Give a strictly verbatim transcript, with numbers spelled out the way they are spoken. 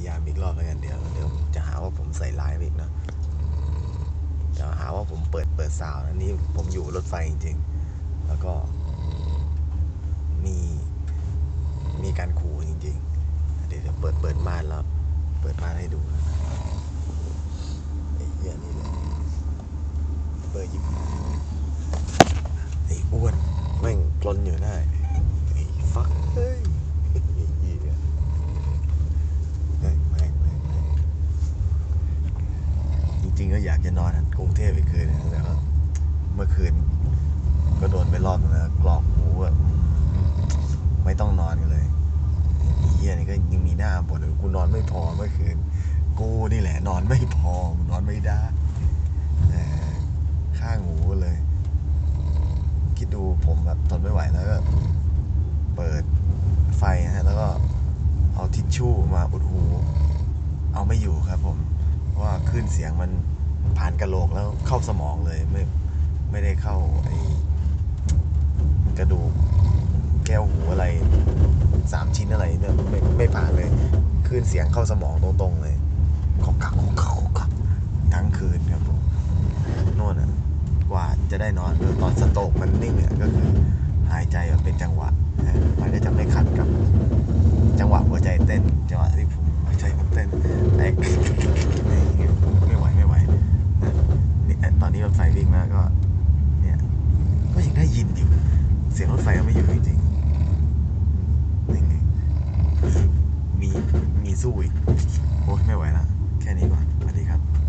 ายามอีกรอบแล้วกันเดี๋ยวเดี๋ยวจะหาว่าผมใส่ร้ายอีกนะเดี๋ยวหาว่าผมเปิดเปิดซาวน์นะนี่ผมอยู่รถไฟจริงๆแล้วก็มีมีการขู่จริงๆเดี๋ยวจะเปิดเปิดม่านแล้วเปิดม่านให้ดูนะไอ้เหี้ยนี่เลยเปิดยิบไอ้อ้วนแม่งกลนอยู่หน้าไอ้ฟักเฮ้ยจริงๆก็อยากจะนอนกรุงเทพอีกคืนนึงแต่ว่าเมื่อคืนก็โดนไปรอบนึงแล้วกรอกหูแบบไม่ต้องนอนกันเลยเฮียนี่ก็ยังมีหน้าบ่นเลยกูนอนไม่พอเมื่อคืนกูนี่แหละนอนไม่พอนอนไม่ได้ข้างหูเลยคิดดูผมแบบทนไม่ไหวแล้วก็เปิดไฟนะฮะแล้วก็เอาทิชชู่มาอุดหูเอาไม่อยู่ครับผมว่าคลื่นเสียงมันผ่านกระโหลกแล้วเข้าสมองเลยไม่ไม่ได้เข้าไอ้กระดูกแก้วหูอะไรสามชิ้นอะไรเนี่ยไม่ไม่ผ่านเลยคลื่นเสียงเข้าสมองตรงๆเลยขอกกักขอกกักขอกกักทั้งคืนครับผมโน่นอ่ะกว่าจะได้นอนตอนสโตรกมันนิ่งเนี่ยก็คือหายใจแบบเป็นจังหวะมันก็จะไม่ขัดกับจังหวะหัวใจเต้นจังหวะที่ผมหัวใจผมเต้นแต่ไม่ไหวไม่ไหวนี่ตอนนี้รถไฟวิ่งแล้วก็เนี่ยก็ยังได้ยินอยู่เสียงรถไฟก็ไม่อยู่จริงๆนี่ไงมีมีสู้อีกโอ้ยไม่ไหวแล้วแค่นี้ก่อนสวัสดีครับ